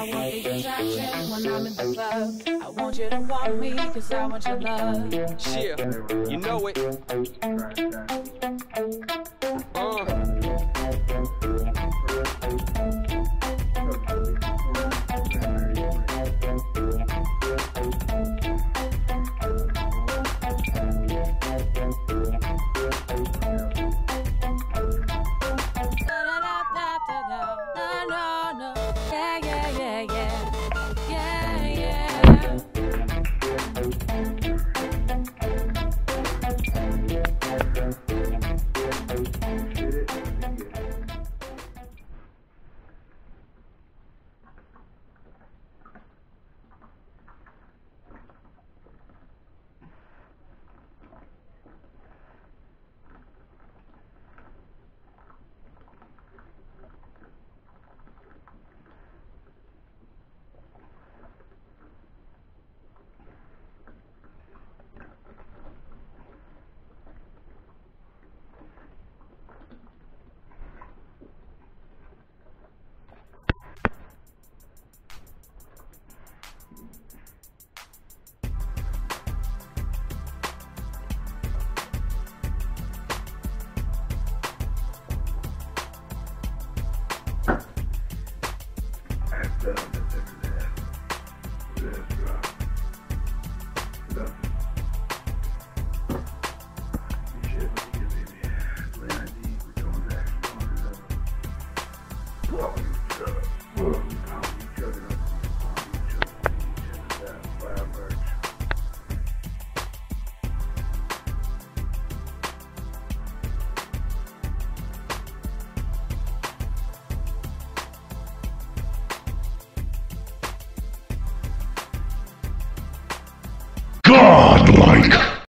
I want the attraction when I'm in the club. I want you to want me, cause I want your love. Yeah, you know it. God